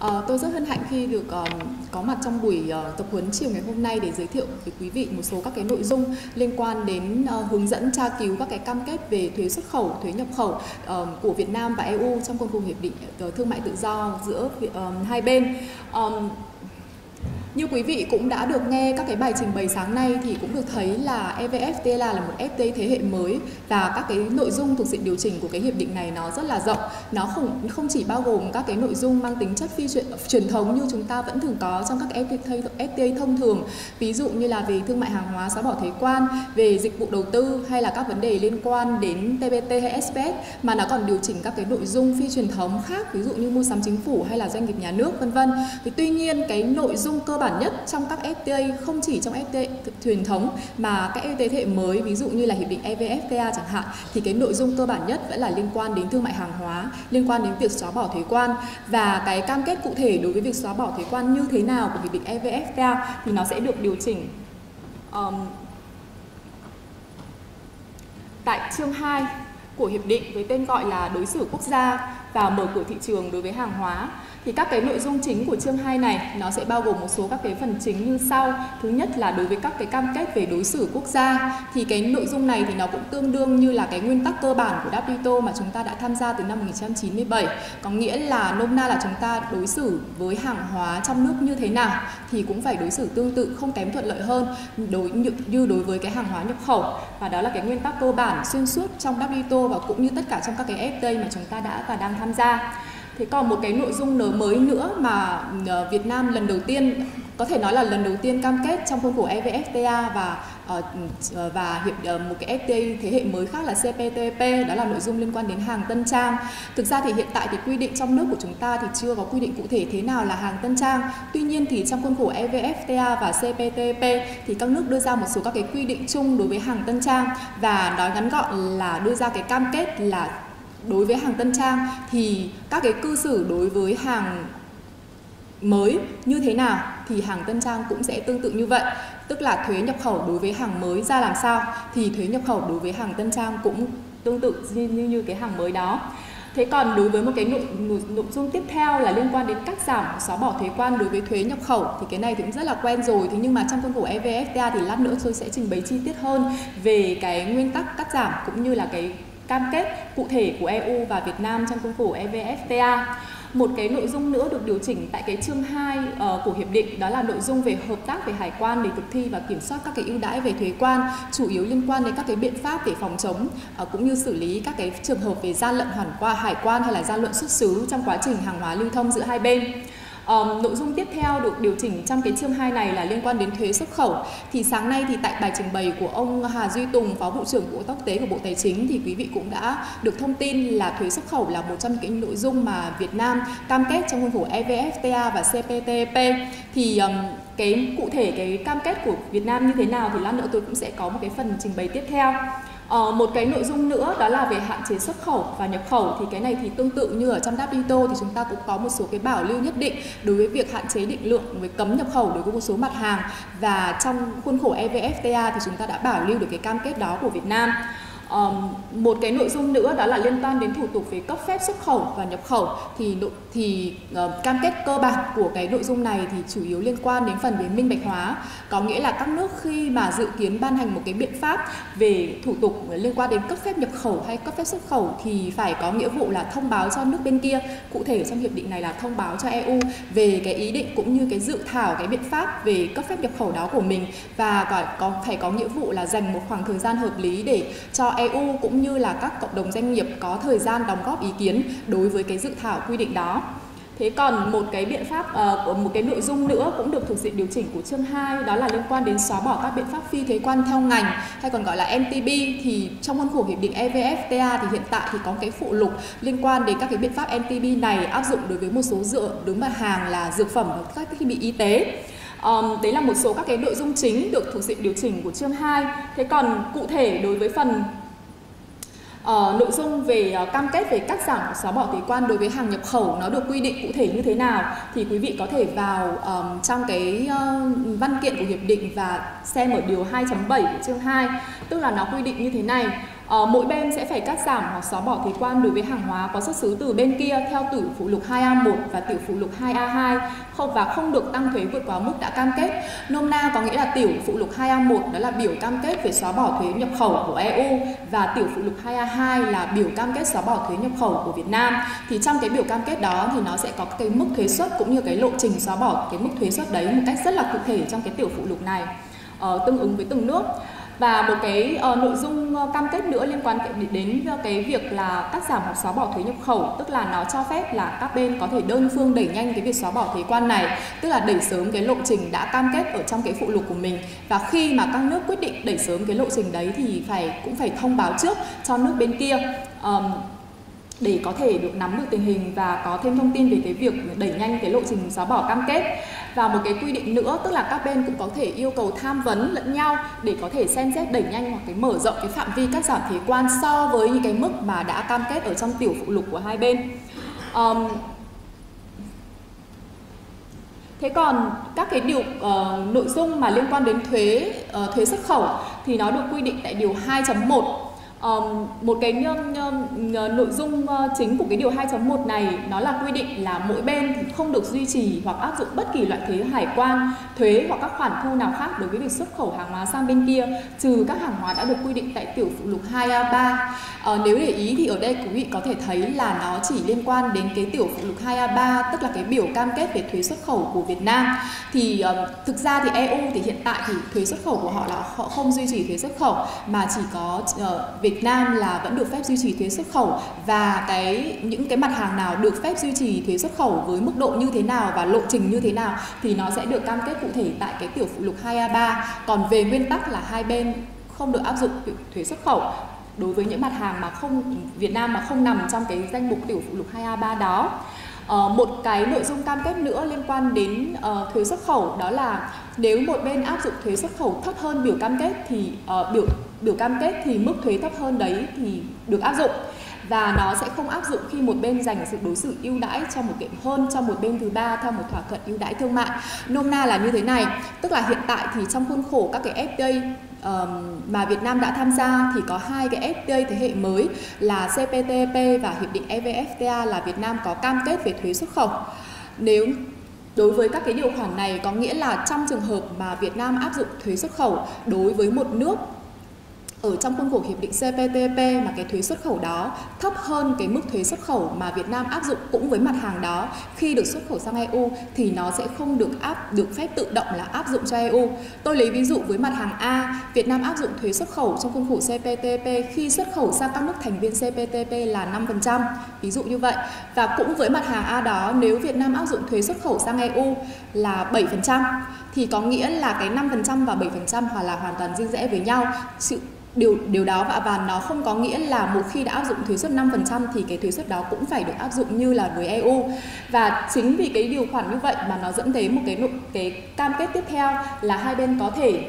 Tôi rất hân hạnh khi được có mặt trong buổi tập huấn chiều ngày hôm nay để giới thiệu với quý vị một số các cái nội dung liên quan đến hướng dẫn tra cứu các cái cam kết về thuế xuất khẩu, thuế nhập khẩu của Việt Nam và EU trong khuôn khổ hiệp định thương mại tự do giữa hai bên. Như quý vị cũng đã được nghe các cái bài trình bày sáng nay thì cũng được thấy là EVFTA là một FTA thế hệ mới và các cái nội dung thuộc diện điều chỉnh của cái hiệp định này nó rất là rộng. Nó không chỉ bao gồm các cái nội dung mang tính chất phi truyền thống như chúng ta vẫn thường có trong các FTA thông thường, ví dụ như là về thương mại hàng hóa, xóa bỏ thuế quan, về dịch vụ đầu tư hay là các vấn đề liên quan đến TPT hay SPS, mà nó còn điều chỉnh các cái nội dung phi truyền thống khác, ví dụ như mua sắm chính phủ hay là doanh nghiệp nhà nước vân vân. Tuy nhiên cái nội dung cơ bản nhất trong các FTA, không chỉ trong FTA truyền thống mà các FTA thế hệ mới, ví dụ như là hiệp định EVFTA chẳng hạn, thì cái nội dung cơ bản nhất vẫn là liên quan đến thương mại hàng hóa, liên quan đến việc xóa bỏ thuế quan, và cái cam kết cụ thể đối với việc xóa bỏ thuế quan như thế nào của hiệp định EVFTA thì nó sẽ được điều chỉnh tại chương 2 của hiệp định với tên gọi là đối xử quốc gia và mở cửa thị trường đối với hàng hóa. Thì các cái nội dung chính của chương 2 này nó sẽ bao gồm một số các cái phần chính như sau. Thứ nhất là đối với các cái cam kết về đối xử quốc gia, thì cái nội dung này thì nó cũng tương đương như là cái nguyên tắc cơ bản của WTO mà chúng ta đã tham gia từ năm 1997. Có nghĩa là nôm na là chúng ta đối xử với hàng hóa trong nước như thế nào thì cũng phải đối xử tương tự, không kém thuận lợi hơn như đối với cái hàng hóa nhập khẩu. Và đó là cái nguyên tắc cơ bản xuyên suốt trong WTO và cũng như tất cả trong các cái FTA mà chúng ta đã và đang tham gia. Thế còn một cái nội dung mới nữa mà Việt Nam lần đầu tiên, có thể nói là lần đầu tiên cam kết trong khuôn khổ EVFTA và một cái FTA thế hệ mới khác là CPTPP, đó là nội dung liên quan đến hàng tân trang. Thực ra thì hiện tại thì quy định trong nước của chúng ta thì chưa có quy định cụ thể thế nào là hàng tân trang. Tuy nhiên thì trong khuôn khổ EVFTA và CPTPP thì các nước đưa ra một số các cái quy định chung đối với hàng tân trang, và nói ngắn gọn là đưa ra cái cam kết là đối với hàng tân trang thì các cái cư xử đối với hàng mới như thế nào thì hàng tân trang cũng sẽ tương tự như vậy. Tức là thuế nhập khẩu đối với hàng mới ra làm sao thì thuế nhập khẩu đối với hàng tân trang cũng tương tự như cái hàng mới đó. Thế còn đối với một cái nội dung tiếp theo là liên quan đến cắt giảm, xóa bỏ thuế quan đối với thuế nhập khẩu, thì cái này thì cũng rất là quen rồi. Thế nhưng mà trong khuôn khổ EVFTA thì lát nữa tôi sẽ trình bày chi tiết hơn về cái nguyên tắc cắt giảm cũng như là cái cam kết cụ thể của EU và Việt Nam trong khuôn khổ EVFTA. Một cái nội dung nữa được điều chỉnh tại cái chương 2 của hiệp định, đó là nội dung về hợp tác về hải quan để thực thi và kiểm soát các cái ưu đãi về thuế quan, chủ yếu liên quan đến các cái biện pháp để phòng chống cũng như xử lý các cái trường hợp về gian lận hải quan hay là gian lận xuất xứ trong quá trình hàng hóa lưu thông giữa hai bên. Nội dung tiếp theo được điều chỉnh trong cái chương 2 này là liên quan đến thuế xuất khẩu. Thì sáng nay thì tại bài trình bày của ông Hà Duy Tùng, Phó Vụ trưởng Bộ Quốc tế của Bộ Tài chính, thì quý vị cũng đã được thông tin là thuế xuất khẩu là một trong những cái nội dung mà Việt Nam cam kết trong khuôn khổ EVFTA và CPTPP. Thì cái cụ thể cái cam kết của Việt Nam như thế nào thì lát nữa tôi cũng sẽ có một cái phần trình bày tiếp theo. Một cái nội dung nữa đó là về hạn chế xuất khẩu và nhập khẩu, thì cái này thì tương tự như ở trong WTO thì chúng ta cũng có một số cái bảo lưu nhất định đối với việc hạn chế định lượng với cấm nhập khẩu đối với một số mặt hàng, và trong khuôn khổ EVFTA thì chúng ta đã bảo lưu được cái cam kết đó của Việt Nam. Một cái nội dung nữa đó là liên quan đến thủ tục về cấp phép xuất khẩu và nhập khẩu, thì cam kết cơ bản của cái nội dung này thì chủ yếu liên quan đến phần về minh bạch hóa. Có nghĩa là các nước khi mà dự kiến ban hành một cái biện pháp về thủ tục liên quan đến cấp phép nhập khẩu hay cấp phép xuất khẩu thì phải có nghĩa vụ là thông báo cho nước bên kia. Cụ thể trong hiệp định này là thông báo cho EU về cái ý định cũng như cái dự thảo cái biện pháp về cấp phép nhập khẩu đó của mình, và phải có nghĩa vụ là dành một khoảng thời gian hợp lý để cho EU cũng như là các cộng đồng doanh nghiệp có thời gian đóng góp ý kiến đối với cái dự thảo quy định đó. Thế còn một cái biện pháp, một cái nội dung nữa cũng được thuộc diện điều chỉnh của chương 2, đó là liên quan đến xóa bỏ các biện pháp phi thuế quan theo ngành hay còn gọi là NTB. Thì trong khuôn khổ hiệp định EVFTA thì hiện tại thì có cái phụ lục liên quan đến các cái biện pháp NTB này áp dụng đối với một số mặt hàng là dược phẩm và các thiết bị y tế. Đấy là một số các cái nội dung chính được thuộc diện điều chỉnh của chương 2. Thế còn cụ thể đối với phần nội dung về cam kết về cắt giảm xóa bỏ thuế quan đối với hàng nhập khẩu nó được quy định cụ thể như thế nào thì quý vị có thể vào trong cái văn kiện của hiệp định và xem ở điều 2.7 của chương 2, tức là nó quy định như thế này. Mỗi bên sẽ phải cắt giảm hoặc xóa bỏ thuế quan đối với hàng hóa có xuất xứ từ bên kia theo tiểu phụ lục 2A1 và tiểu phụ lục 2A2 và không được tăng thuế vượt quá mức đã cam kết. Nôm na có nghĩa là tiểu phụ lục 2A1 đó là biểu cam kết về xóa bỏ thuế nhập khẩu của EU và tiểu phụ lục 2A2 là biểu cam kết xóa bỏ thuế nhập khẩu của Việt Nam. Thì trong cái biểu cam kết đó thì nó sẽ có cái mức thuế suất cũng như cái lộ trình xóa bỏ cái mức thuế suất đấy một cách rất là cụ thể trong cái tiểu phụ lục này, tương ứng với từng nước. Và một cái nội dung cam kết nữa liên quan đến cái việc là cắt giảm hoặc xóa bỏ thuế nhập khẩu, tức là nó cho phép là các bên có thể đơn phương đẩy nhanh cái việc xóa bỏ thuế quan này, tức là đẩy sớm cái lộ trình đã cam kết ở trong cái phụ lục của mình. Và khi mà các nước quyết định đẩy sớm cái lộ trình đấy thì cũng phải thông báo trước cho nước bên kia, để có thể được nắm được tình hình và có thêm thông tin về cái việc đẩy nhanh cái lộ trình xóa bỏ cam kết. Và một cái quy định nữa, tức là các bên cũng có thể yêu cầu tham vấn lẫn nhau để có thể xem xét đẩy nhanh hoặc cái mở rộng cái phạm vi cắt giảm thuế quan so với những cái mức mà đã cam kết ở trong tiểu phụ lục của hai bên. Thế còn các cái điều nội dung mà liên quan đến thuế xuất khẩu thì nó được quy định tại điều 2.1. Một cái nội dung chính của cái điều 2.1 này nó là quy định là mỗi bên thì không được duy trì hoặc áp dụng bất kỳ loại thuế hải quan, thuế hoặc các khoản thu nào khác đối với việc xuất khẩu hàng hóa sang bên kia, trừ các hàng hóa đã được quy định tại tiểu phụ lục 2A3. Nếu để ý thì ở đây quý vị có thể thấy là nó chỉ liên quan đến cái tiểu phụ lục 2A3, tức là cái biểu cam kết về thuế xuất khẩu của Việt Nam. Thì thực ra thì EU thì hiện tại thì thuế xuất khẩu của họ là họ không duy trì thuế xuất khẩu, mà chỉ có Việt Nam là vẫn được phép duy trì thuế xuất khẩu, và những cái mặt hàng nào được phép duy trì thuế xuất khẩu với mức độ như thế nào và lộ trình như thế nào thì nó sẽ được cam kết cụ thể tại cái tiểu phụ lục 2A3. Còn về nguyên tắc là hai bên không được áp dụng thuế xuất khẩu đối với những mặt hàng mà Việt Nam mà không nằm trong cái danh mục tiểu phụ lục 2A3 đó. Một cái nội dung cam kết nữa liên quan đến thuế xuất khẩu đó là nếu một bên áp dụng thuế xuất khẩu thấp hơn biểu cam kết thì biểu cam kết thì mức thuế thấp hơn đấy thì được áp dụng, và nó sẽ không áp dụng khi một bên dành sự đối xử ưu đãi cho một bên thứ ba theo một thỏa thuận ưu đãi thương mại. Nôm na là như thế này, tức là hiện tại thì trong khuôn khổ các cái FTA mà Việt Nam đã tham gia thì có hai cái FTA thế hệ mới là CPTPP và hiệp định EVFTA là Việt Nam có cam kết về thuế xuất khẩu. Nếu đối với các cái điều khoản này có nghĩa là trong trường hợp mà Việt Nam áp dụng thuế xuất khẩu đối với một nước ở trong khuôn khổ hiệp định CPTPP mà cái thuế xuất khẩu đó thấp hơn cái mức thuế xuất khẩu mà Việt Nam áp dụng cũng với mặt hàng đó khi được xuất khẩu sang EU thì nó sẽ không được phép tự động là áp dụng cho EU. Tôi lấy ví dụ với mặt hàng A, Việt Nam áp dụng thuế xuất khẩu trong khuôn khổ CPTPP khi xuất khẩu sang các nước thành viên CPTPP là 5%, ví dụ như vậy. Và cũng với mặt hàng A đó, nếu Việt Nam áp dụng thuế xuất khẩu sang EU là 7% thì có nghĩa là cái 5% và 7% là hoàn toàn riêng rẽ với nhau. Điều đó và nó không có nghĩa là một khi đã áp dụng thuế suất 5% thì cái thuế suất đó cũng phải được áp dụng như là với EU. Và chính vì cái điều khoản như vậy mà nó dẫn đến một cái cam kết tiếp theo là hai bên có thể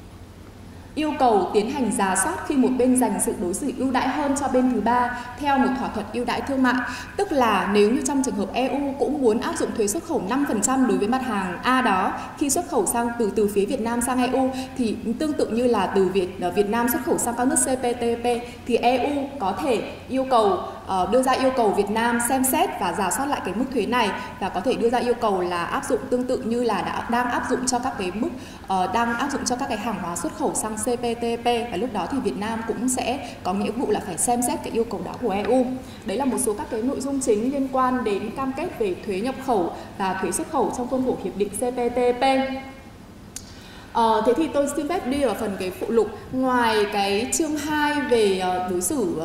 yêu cầu tiến hành rà soát khi một bên dành sự đối xử ưu đãi hơn cho bên thứ ba theo một thỏa thuận ưu đãi thương mại. Tức là nếu như trong trường hợp EU cũng muốn áp dụng thuế xuất khẩu 5% đối với mặt hàng A đó khi xuất khẩu sang từ phía Việt Nam sang EU thì tương tự như là từ Việt Nam xuất khẩu sang các nước CPTPP thì EU có thể đưa ra yêu cầu Việt Nam xem xét và rà soát lại cái mức thuế này và có thể đưa ra yêu cầu là áp dụng tương tự như là đang áp dụng cho các cái mức đang áp dụng cho các cái hàng hóa xuất khẩu sang CPTPP, và lúc đó thì Việt Nam cũng sẽ có nghĩa vụ là phải xem xét cái yêu cầu đó của EU. Đấy là một số các cái nội dung chính liên quan đến cam kết về thuế nhập khẩu và thuế xuất khẩu trong khuôn khổ hiệp định CPTPP. Thế thì tôi xin phép đi vào phần cái phụ lục. Ngoài cái chương 2 về đối xử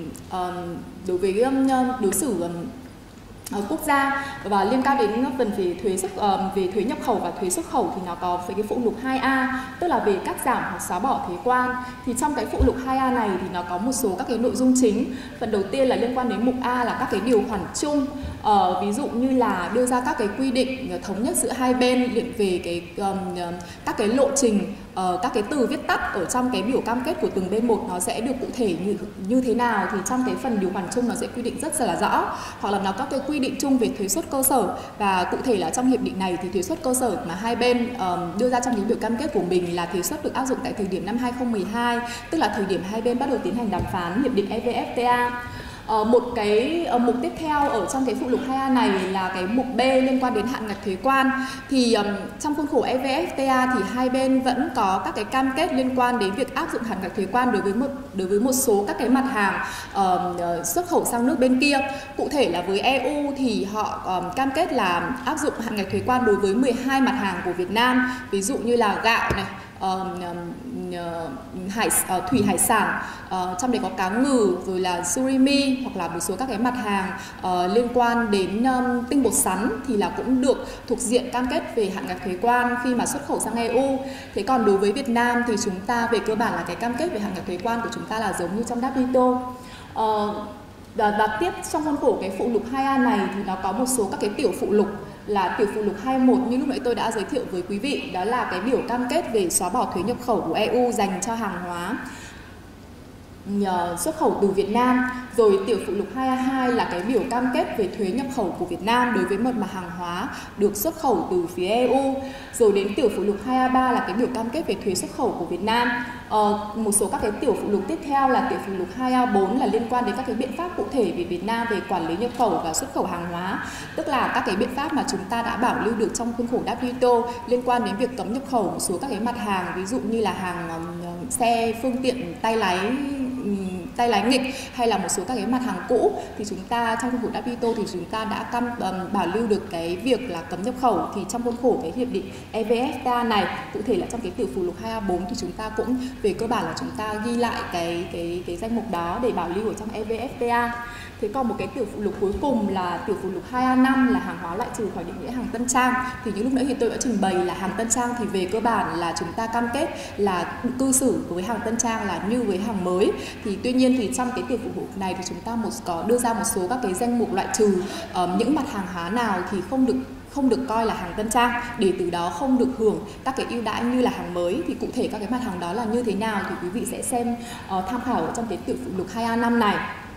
quốc gia và liên quan đến phần về thuế nhập khẩu và thuế xuất khẩu thì nó có cái phụ lục 2A, tức là về cắt giảm hoặc xóa bỏ thuế quan. Thì trong cái phụ lục 2A này thì nó có một số các cái nội dung chính. Phần đầu tiên là liên quan đến mục A là các cái điều khoản chung ví dụ như là đưa ra các cái quy định thống nhất giữa hai bên về các cái lộ trình, các cái từ viết tắt ở trong cái biểu cam kết của từng bên một nó sẽ được cụ thể như thế nào, thì trong cái phần điều khoản chung nó sẽ quy định rất là rõ, hoặc là nó các cái quy định chung về thuế suất cơ sở. Và cụ thể là trong hiệp định này thì thuế suất cơ sở mà hai bên đưa ra trong cái biểu cam kết của mình là thuế suất được áp dụng tại thời điểm năm 2012, tức là thời điểm hai bên bắt đầu tiến hành đàm phán hiệp định EVFTA. Một cái mục tiếp theo ở trong cái phụ lục 2A này là cái mục B liên quan đến hạn ngạch thuế quan. Thì trong khuôn khổ EVFTA thì hai bên vẫn có các cái cam kết liên quan đến việc áp dụng hạn ngạch thuế quan đối với một số các cái mặt hàng xuất khẩu sang nước bên kia. Cụ thể là với EU thì họ cam kết là áp dụng hạn ngạch thuế quan đối với 12 mặt hàng của Việt Nam, ví dụ như là gạo này, thủy hải sản, trong đấy có cá ngừ, rồi là surimi, hoặc là một số các cái mặt hàng liên quan đến tinh bột sắn thì là cũng được thuộc diện cam kết về hạn ngạch thuế quan khi mà xuất khẩu sang EU. Thế còn đối với Việt Nam thì chúng ta về cơ bản là cái cam kết về hạn ngạch thuế quan của chúng ta là giống như trong WTO. Và tiếp trong khuôn khổ cái phụ lục 2A này thì nó có một số các cái tiểu phụ lục, là tiểu phụ lục 21 như lúc nãy tôi đã giới thiệu với quý vị, đó là cái biểu cam kết về xóa bỏ thuế nhập khẩu của EU dành cho hàng hóa xuất khẩu từ Việt Nam. Rồi tiểu phụ lục 2A2 là cái biểu cam kết về thuế nhập khẩu của Việt Nam đối với một mặt hàng hóa được xuất khẩu từ phía EU. Rồi đến tiểu phụ lục 2A3 là cái biểu cam kết về thuế xuất khẩu của Việt Nam. Một số các cái tiểu phụ lục tiếp theo là tiểu phụ lục 2A4 là liên quan đến các cái biện pháp cụ thể về Việt Nam về quản lý nhập khẩu và xuất khẩu hàng hóa, tức là các cái biện pháp mà chúng ta đã bảo lưu được trong khuôn khổ WTO liên quan đến việc cấm nhập khẩu một số các cái mặt hàng, ví dụ như là hàng xe phương tiện tay lái nghịch hay là một số các cái mặt hàng cũ. Thì chúng ta trong khuôn khổ WTO thì chúng ta đã bảo lưu được cái việc là cấm nhập khẩu. Thì trong khuôn khổ cái hiệp định EVFTA này, cụ thể là trong cái tiểu phụ lục 2A4 thì chúng ta cũng về cơ bản là chúng ta ghi lại cái danh mục đó để bảo lưu ở trong EVFTA. Thế còn một cái tiểu phụ lục cuối cùng là tiểu phụ lục 2A5 là hàng hóa loại trừ khỏi định nghĩa hàng tân trang. Thì như lúc nãy thì tôi đã trình bày là hàng tân trang thì về cơ bản là chúng ta cam kết là cư xử với hàng tân trang là như với hàng mới. Thì tuy nhiên thì trong cái tiểu phụ lục này thì chúng ta có đưa ra một số các cái danh mục loại trừ những mặt hàng hóa nào thì không được coi là hàng tân trang, để từ đó không được hưởng các cái ưu đãi như là hàng mới. Thì cụ thể các cái mặt hàng đó là như thế nào thì quý vị sẽ xem tham khảo ở trong cái tiểu phụ lục 2A5 này.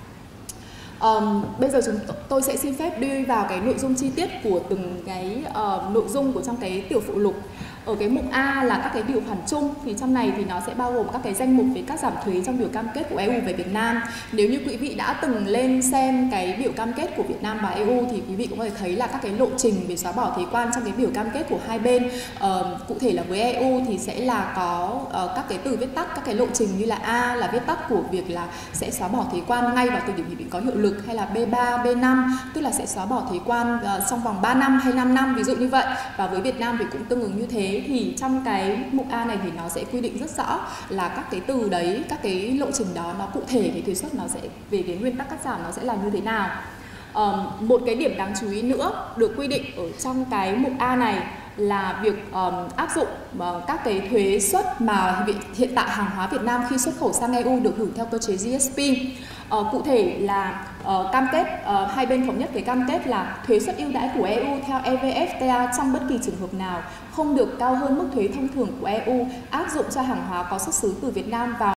Bây giờ tôi sẽ xin phép đi vào cái nội dung chi tiết của từng cái nội dung của trong cái tiểu phụ lục. Ở cái mục A là các cái điều khoản chung, thì trong này thì nó sẽ bao gồm các cái danh mục về cắt giảm thuế trong biểu cam kết của EU về Việt Nam. Nếu như quý vị đã từng lên xem cái biểu cam kết của Việt Nam và EU thì quý vị cũng có thể thấy là các cái lộ trình về xóa bỏ thuế quan trong cái biểu cam kết của hai bên. Cụ thể là với EU thì sẽ là có các cái từ viết tắt, các cái lộ trình như là A là viết tắt của việc là sẽ xóa bỏ thuế quan ngay vào thời điểm hiệp định có hiệu lực, hay là B3, B5 tức là sẽ xóa bỏ thuế quan trong vòng 3 năm hay 5 năm ví dụ như vậy. Và với Việt Nam thì cũng tương ứng như thế. Thì trong cái mục A này thì nó sẽ quy định rất rõ là các cái từ đấy, các cái lộ trình đó nó cụ thể cái thuế suất nó sẽ về cái nguyên tắc cắt giảm nó sẽ là như thế nào. Một cái điểm đáng chú ý nữa được quy định ở trong cái mục A này là việc áp dụng các cái thuế suất mà hiện tại hàng hóa Việt Nam khi xuất khẩu sang EU được hưởng theo cơ chế GSP. Cụ thể là cam kết hai bên thống nhất cái cam kết là thuế suất ưu đãi của EU theo EVFTA trong bất kỳ trường hợp nào không được cao hơn mức thuế thông thường của EU áp dụng cho hàng hóa có xuất xứ từ Việt Nam vào